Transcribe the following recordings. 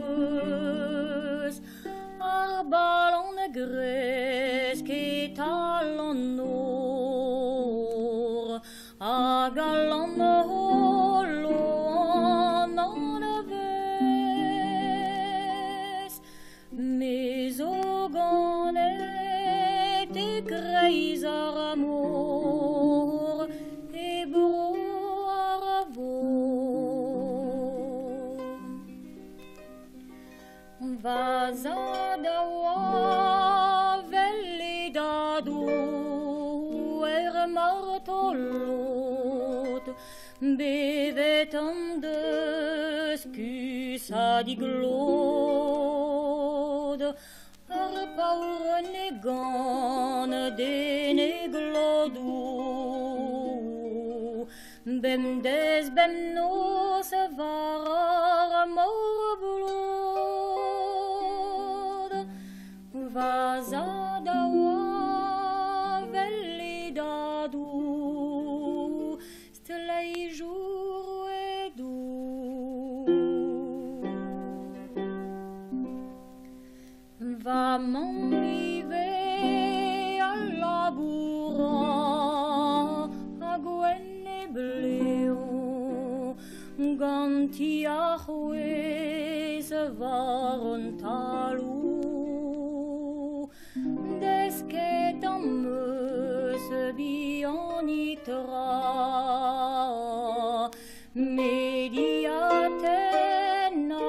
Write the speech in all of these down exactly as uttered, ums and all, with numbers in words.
eus ar ballon gresk et alon or a galon holo an anves mes o ganet e greiz ar amour e bro ar avon vaza da oa velli dadou er martolot bevet an deus kus a diglod ar paur negan den e glodou bem des bem nos var ar mor blod vaza da oa velli dadou stelei jour e dou va m'enlive a labouran a gwen e bleon ganti a c'hwez var an talou desket an meus bihan itra mediaten a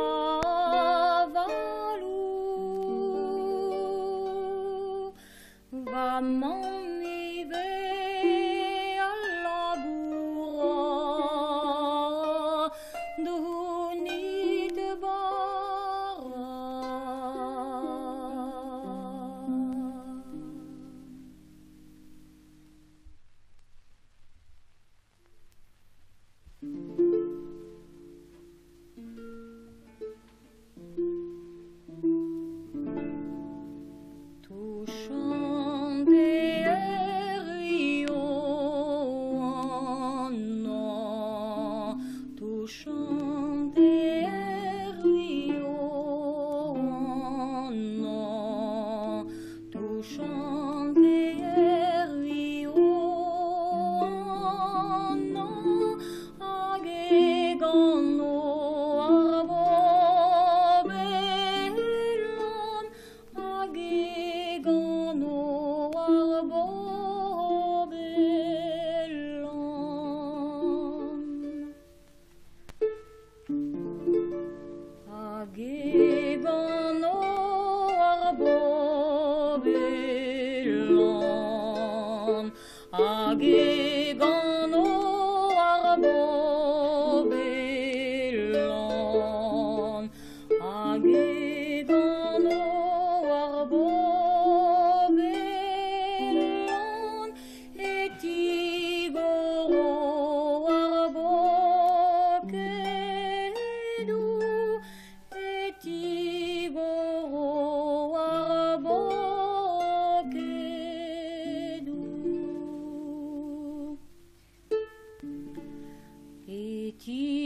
valou va m'enlive a labouran d'où nit bara touchant des rios en an, touchant des rios en an, touchant des rios en an, hag gano arbo belon, hag gano arbo belon. Agegano arbo belon, agegano arbo belon, agegano arbo belon, et igoro arbo kedou, et igoro arbo kedou, et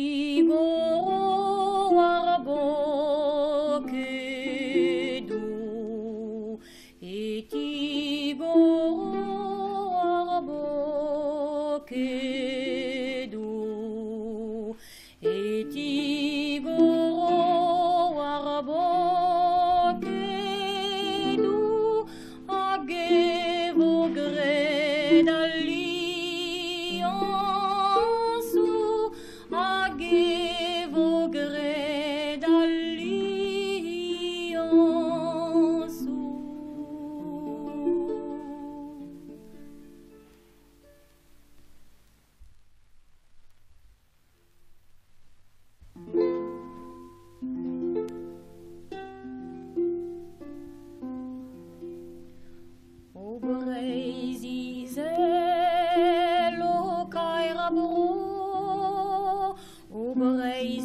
igoro arbo kedou, et igoro arbo kedou, et igoro arbo kedou, hag vo gred alliansou, hag vo gred alliansou. O Breiz izel o kaer a bro, o Breiz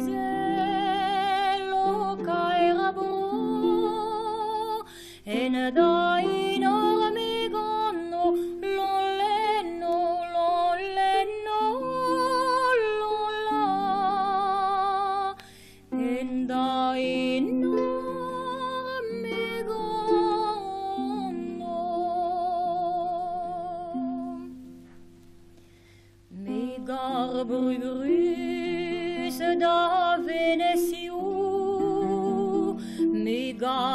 izel o kaer a bro, en da enorme gano lon leno lon leno lon la, en da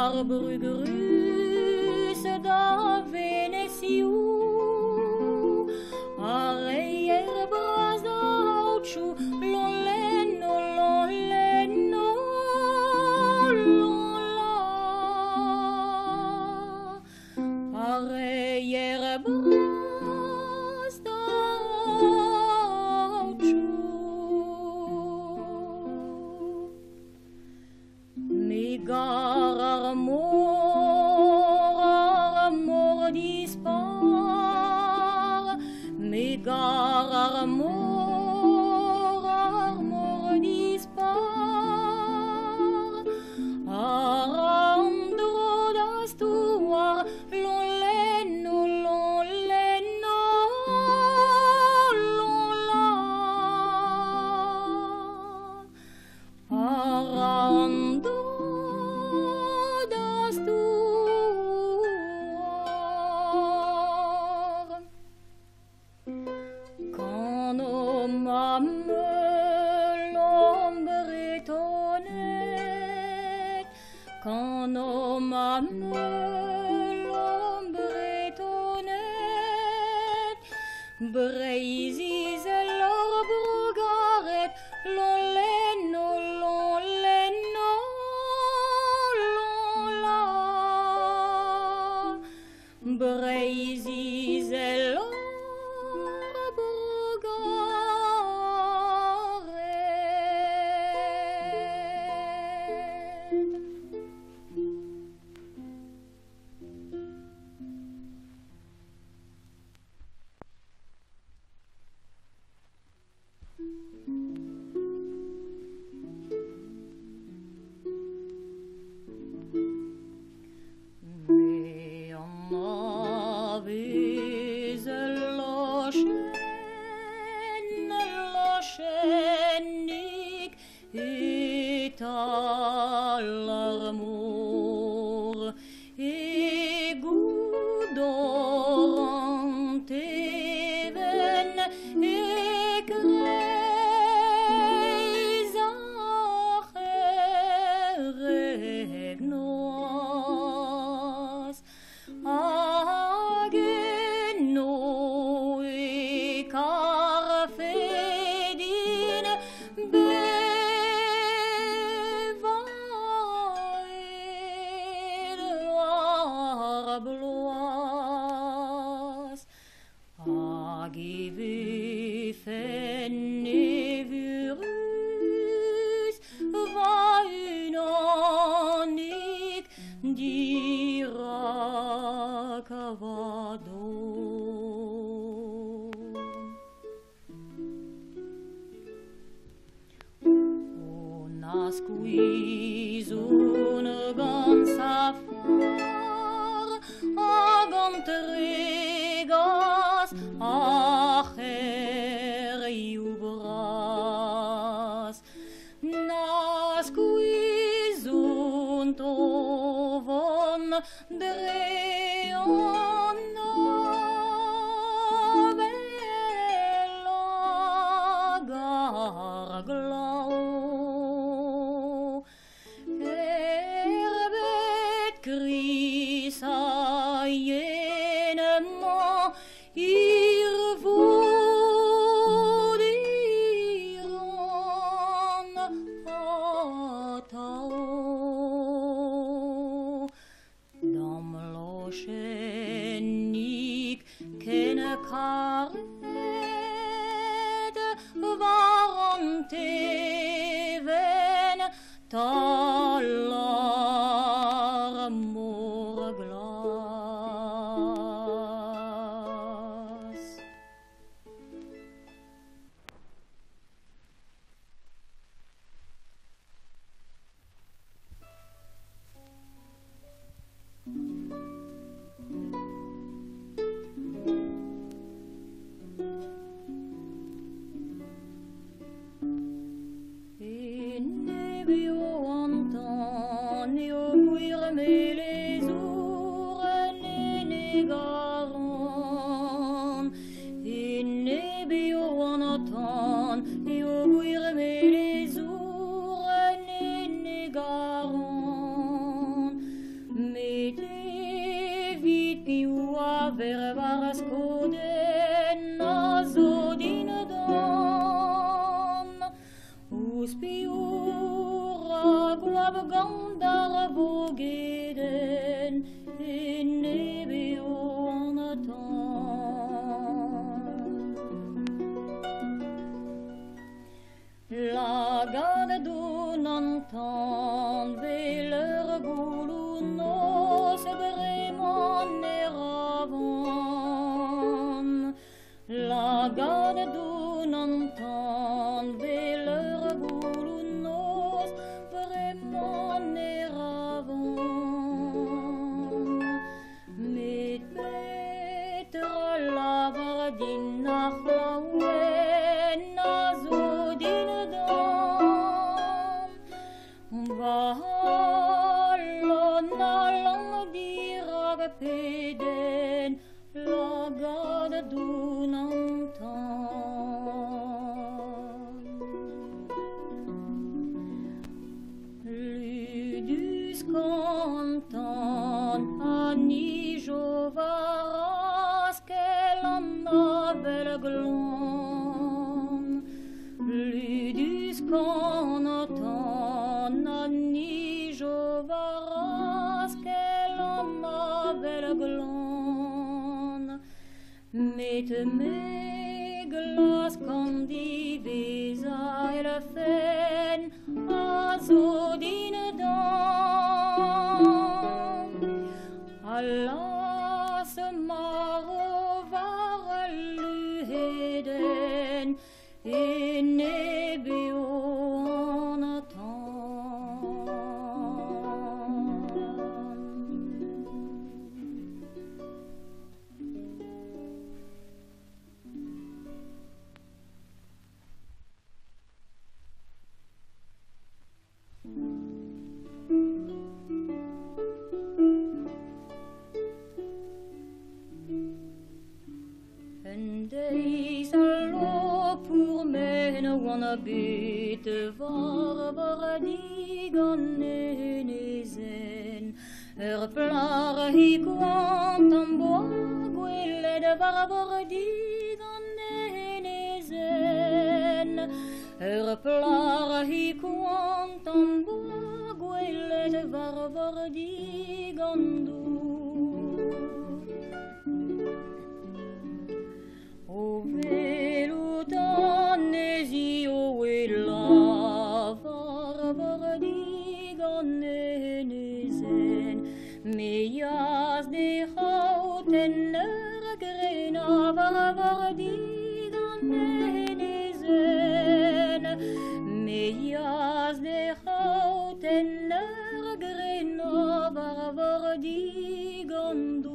Brug russe da Venesiu, Arreier bras da Hautschu, Loleno, Loleno, Lola. Arreier bras da Hautschu. Megar armor, armor dispar, Megar armor, armor dispar, Arandro d'astuar, Loleno, Loleno, Lola. Arandro Quand on m'appelle Bretonnet, Breiz leur brugaret, Loleno, Loleno, Lola. Breiz leur l'amour et goudorant et veine et grès regnoas ageno et carfedine bloas agive fennevurus va unanik diracavado. Nasquis un gansa far agantregas acher iubras. Nasquis un tovon dreona bella garglao. Crisaienement ir vous diront atao dam lochenik ken karet varante ven talar morglas. In nebio gwab gandar bogeden in nebeo en la gade d'un entend veler goulounos vraiment neravon la gade d'un entend veler goulounos vraiment neravon mit peter la vardina hauen azudin Valona lang dirag peden la gade d'un entend Ludus cantant Anni jovaras qu'elle en avait glon Ludus cantant Anni jovaras qu'elle en avait glon Met me glas candivesa el fen azodin dan Alas marovar luheden in nebeo en Days allo pour men wanna bit var var digan nezen er plar hi quant en bois gwelle de var var digan nezen er plar hi quant en bois gwelle de var var digan du O velutanesi o ella var var digan nenesen Meias de houten grena var var digan nenesen Meias de houten grena var var digan du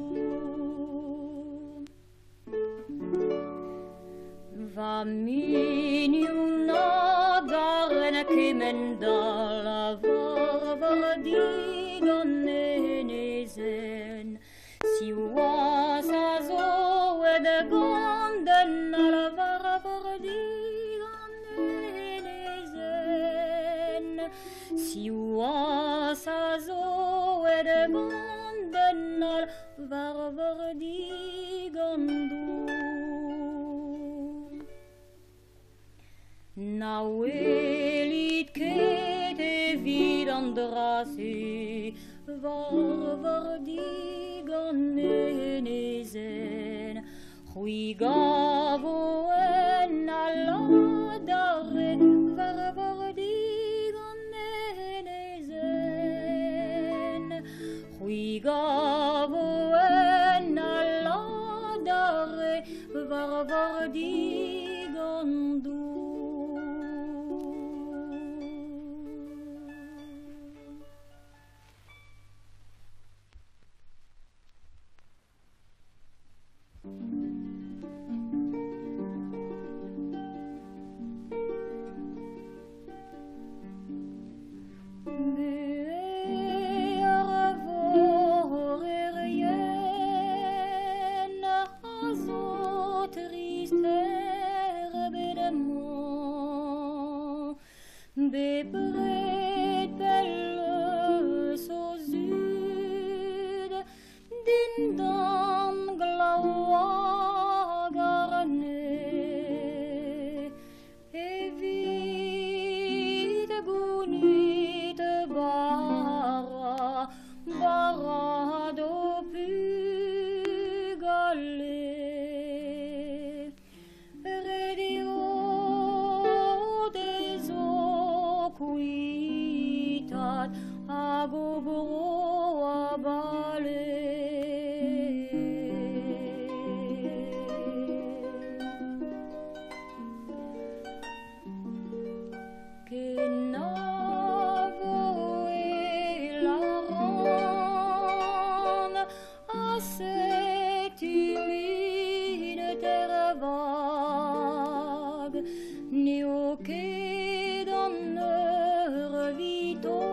Va minuna garna kemendala var var digan nenesen Si was azo ed gonden ala var var digan nenesen Si was azo ed gonden ala var var digan du Nauelit kete vidandrasi var var digan nenesen Hui gavo en aladare var var digan nenesen Hui gavo en aladare var var digan du a gobro a balé. Que navo et la ronde à cette humide terre vague, ni au quai d'honneur vito,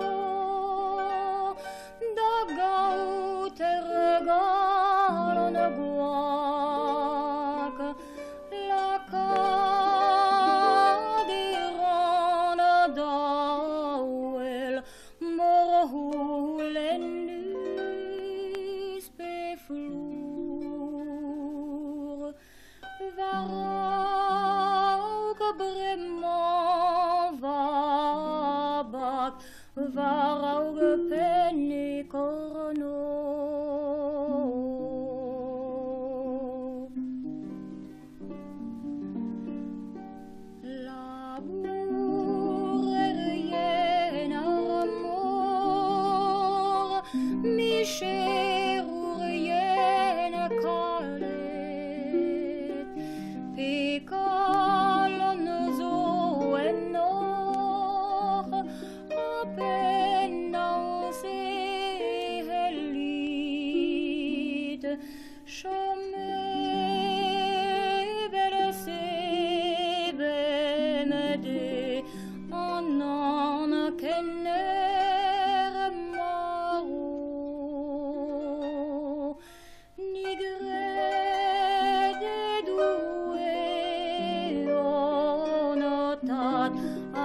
da gaut regalon guac, la cadirona dauel, morhulen nus pe flur, varau bremont vabak, varau penne corno. La bourrienne amour, mi cherourienne calet, pécalon zo en or, a peine en ses élites, chômé belle se bemede, en en kenner maro, nigre doué onotat,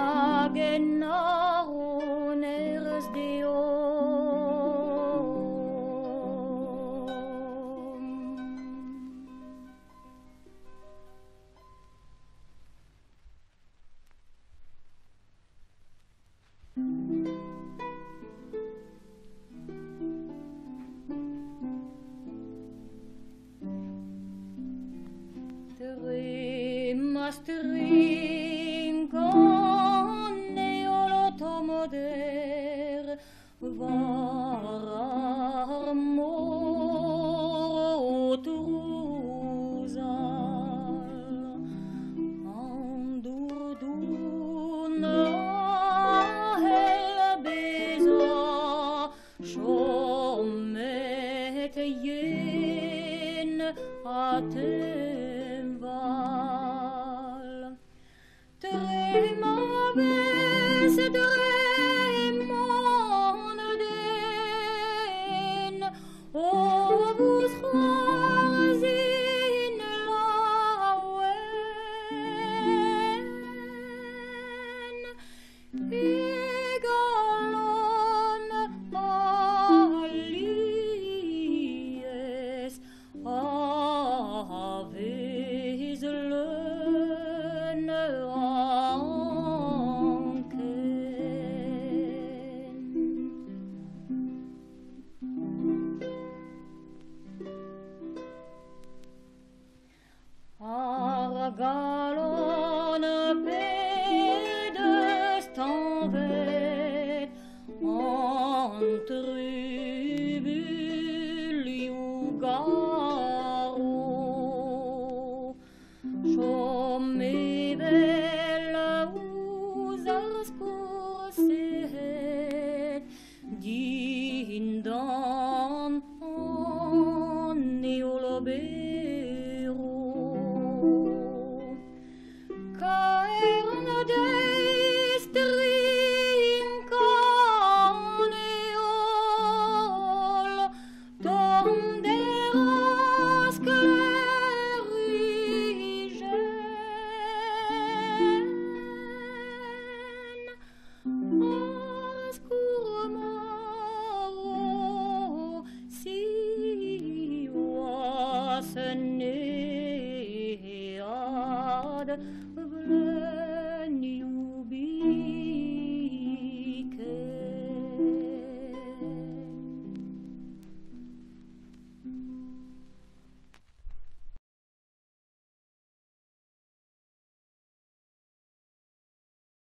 agenaro neres deom. Mastering con eolotomoder var mortruzal andurduna helbeza shomet yen atemval tremaves tremonden ovus choisin lauen egalon alies aves leun anken. Argalon pedestanvet entre tribuli ugaro, chome bella usas corset, dindan neolobero, caern destrim caneol, tonderas clerigen, ascurmaro si was nead